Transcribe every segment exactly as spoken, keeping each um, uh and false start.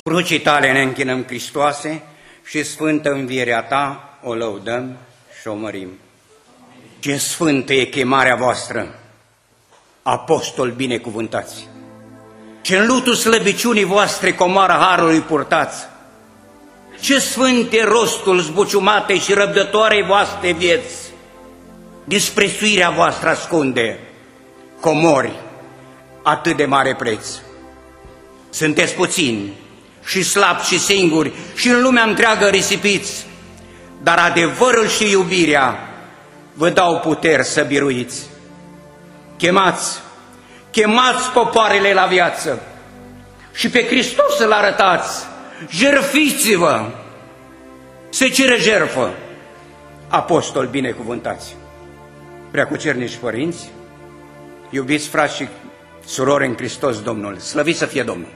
Crucii tale ne închinăm, Hristoase, și sfântă învierea ta o lăudăm și o mărim. Ce sfântă e chemarea voastră, apostoli binecuvântați! Ce în lutul slăbiciunii voastre comoara harului purtați! Ce sfânt e rostul zbuciumatei și răbdătoarei voastre vieți! Disprețuirea voastră ascunde comori atât de mare preț. Sunteți puțini și slabi și singuri și în lumea întreagă risipiți, dar adevărul și iubirea vă dau puteri să biruiți. Chemați, chemați popoarele la viață și pe Hristos să-L arătați. Jertfiți-vă, se cere jertfă, apostoli binecuvântați. Preacucernici părinți, iubiți frați și surori în Hristos Domnul, slăvit să fie Domnul!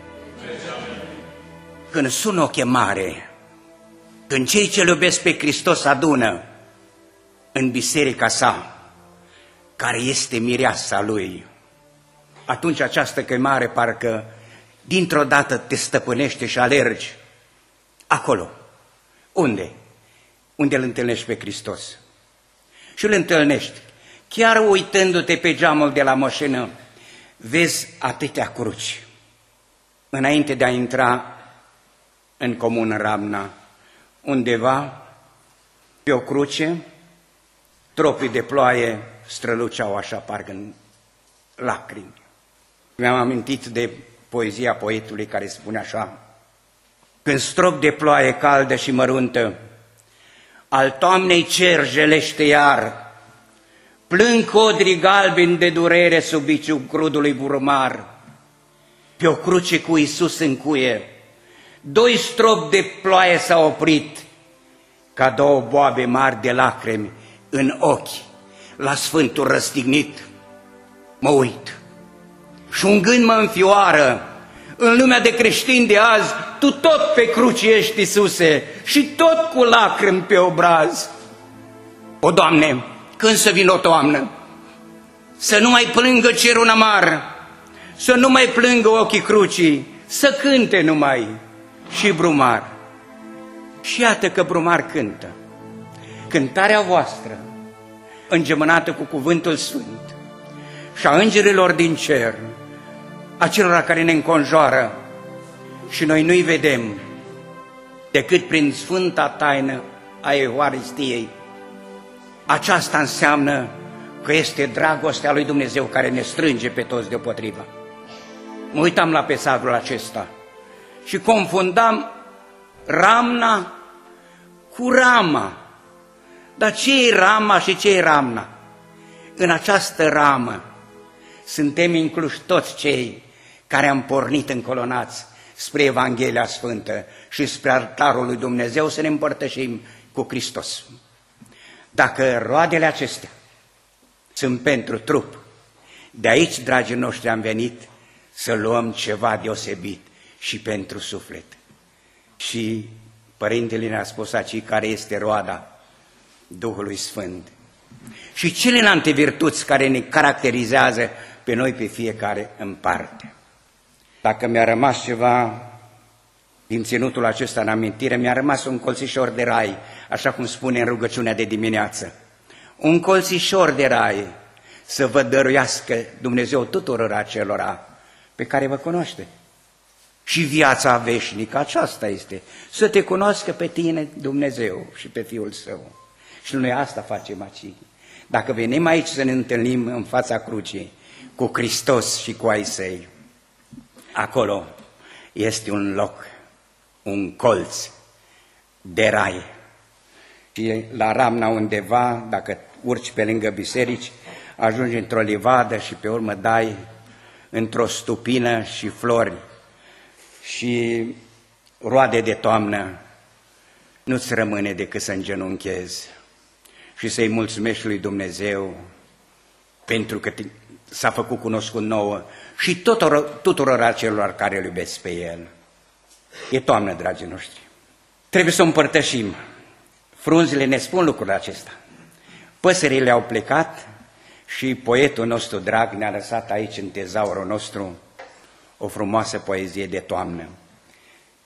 Când sună o chemare, când cei ce iubesc pe Hristos adună în biserica sa, care este mireasa Lui, atunci această chemare parcă dintr-o dată te stăpânește și alergi acolo. Unde? Unde îl întâlnești pe Hristos. Și îl întâlnești. Chiar uitându-te pe geamul de la mașină, vezi atâtea cruci. Înainte de a intra în comună Ramna, undeva, pe o cruce, tropii de ploaie străluceau așa, parcă în lacrimi. Mi-am amintit de poezia poetului care spune așa: când strop de ploaie caldă și măruntă, al toamnei cer jelește iar, plâng codrii galbeni de durere sub biciul crudului burmar. Pe o cruce cu Iisus în cuie, doi strop de ploaie s-au oprit, ca două boabe mari de lacrimi în ochi, la Sfântul răstignit. Mă uit și un gând mă înfioară: în lumea de creștini de azi, tu tot pe cruci ești, Iisuse, și tot cu lacrimi pe obraz. O, Doamne, când să vină o toamnă, să nu mai plângă cerul amar, să nu mai plângă ochii crucii, să cânte numai și Brumar. Și iată că Brumar cântă. Cântarea voastră, îngemânată cu cuvântul sfânt și a îngerilor din cer, acelora care ne înconjoară și noi nu-i vedem decât prin sfânta taină a Euharistiei. Aceasta înseamnă că este dragostea lui Dumnezeu care ne strânge pe toți deopotrivă. Mă uitam la pesavrul acesta și confundam Ramna cu Rama. Dar ce e Rama și ce e Ramna? În această ramă suntem incluși toți cei care am pornit încolonați spre Evanghelia Sfântă și spre altarul lui Dumnezeu să ne împărtășim cu Hristos. Dacă roadele acestea sunt pentru trup, de aici, dragii noștri, am venit să luăm ceva deosebit și pentru suflet. Și Părintele ne-a spus aici care este roada Duhului Sfânt și celelalte virtuți care ne caracterizează pe noi, pe fiecare în parte. Dacă mi-a rămas ceva din ținutul acesta în amintire, mi-a rămas un colțișor de rai, așa cum spune în rugăciunea de dimineață. Un colțișor de rai să vă dăruiască Dumnezeu tuturor acelora pe care vă cunoaște. Și viața veșnică aceasta este, să te cunoască pe tine Dumnezeu și pe Fiul Său. Și noi asta facem aici. Dacă venim aici să ne întâlnim în fața crucii cu Hristos și cu ai Săi, acolo este un loc, un colț de rai. Și la Ramna undeva, dacă urci pe lângă biserici, ajungi într-o livadă și pe urmă dai într-o stupină și flori și roade de toamnă. Nu-ți rămâne decât să îngenunchezi și să-i mulțumești lui Dumnezeu pentru că s-a făcut cunoscut nouă și tuturor, tuturor acelor care îl iubesc pe El. E toamnă, dragii noștri. Trebuie să o împărtășim. Frunzile ne spun lucrul acesta. Păsările au plecat și poetul nostru drag ne-a lăsat aici în tezaurul nostru o frumoasă poezie de toamnă.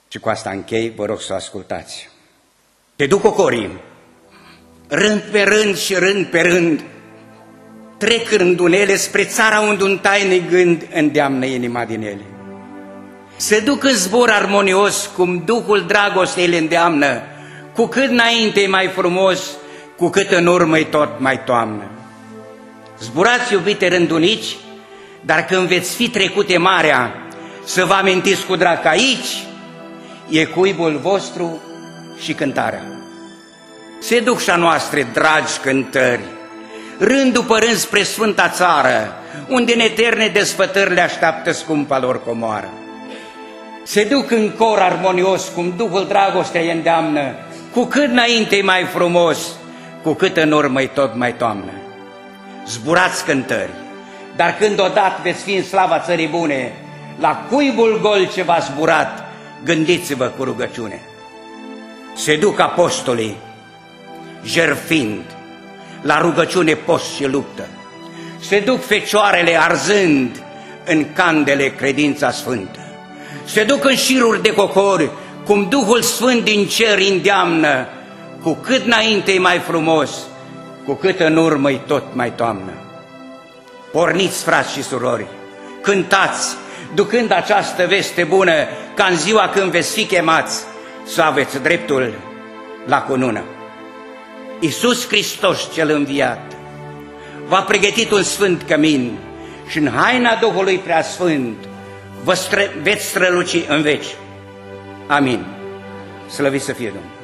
Și cu asta închei, vă rog să o ascultați. Te duc cocorii, rând pe rând și rând pe rând, trec rândunele spre țara unde un tainic gând îndeamnă inima din ele. Se duc în zbor armonios, cum Duhul dragostei le îndeamnă, cu cât înainte e mai frumos, cu cât în urmă e tot mai toamnă. Zburați, iubite rândunici, dar când veți fi trecute marea, să vă amintiți cu drag că aici e cuibul vostru și cântarea. Se duc și-a noastre dragi cântări, rând după rând spre Sfânta Țară, unde în eterne desfătări le așteaptă scumpa lor comoară. Se duc în cor armonios, cum Duhul dragostei îi îndeamnă, cu cât înainte e mai frumos, cu cât în urmă e tot mai toamnă. Zburați cântări, dar când odată veți fi în slava țării bune, la cuibul gol ce v-a zburat, gândiți-vă cu rugăciune. Se duc apostolii, jertfind, la rugăciune, post și luptă. Se duc fecioarele arzând în candele credința sfântă. Se duc în șiruri de cocori, cum Duhul Sfânt din cer îndeamnă, cu cât înainte e mai frumos, cu cât în urmă e tot mai toamnă. Porniți, frați și surori, cântați, ducând această veste bună, ca în ziua când veți fi chemați să aveți dreptul la cunună. Iisus Hristos cel înviat v-a pregătit un sfânt cămin și în haina Duhului Preasfânt vă stră, veți străluci în veci. Amin. Slăvit să fie Domnul!